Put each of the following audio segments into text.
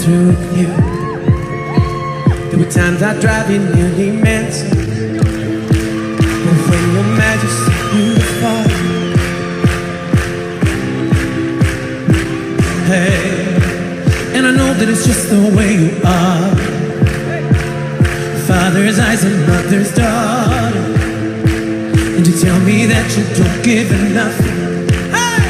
through with you. There were times I drive you nearly mental, but when you're mad you're so beautiful. Hey, and I know that it's just the way you are. Father's eyes and mother's daughter, and you tell me that you don't give enough. Hey!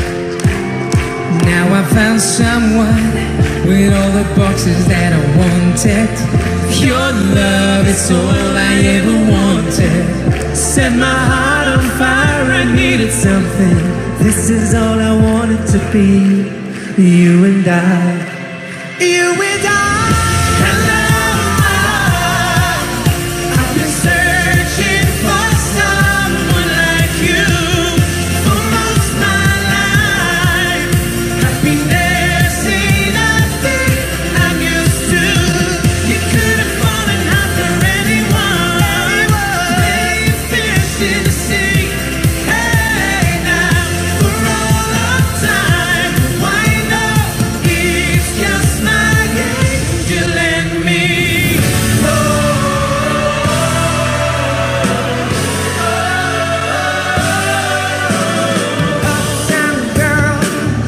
Now I found someone with all the boxes that I wanted. Your love is all I ever wanted. Set my heart on fire, I needed something. This is all I wanted to be. You and I. You and I.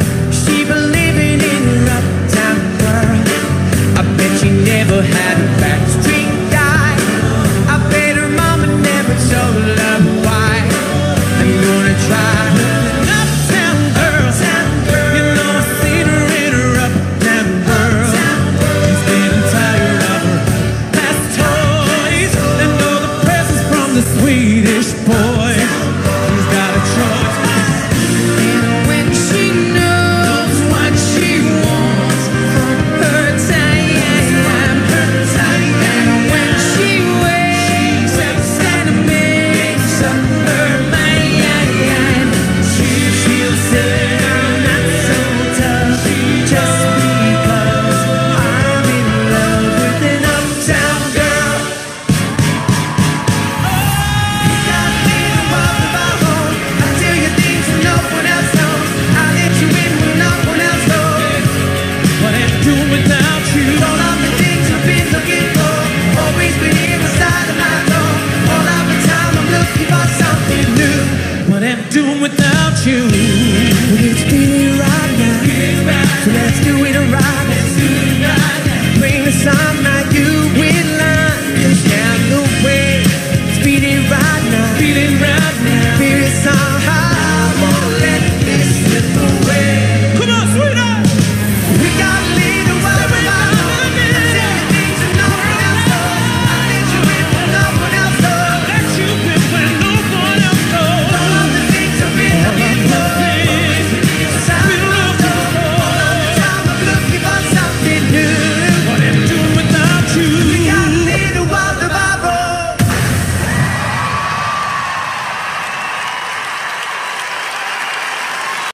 Had a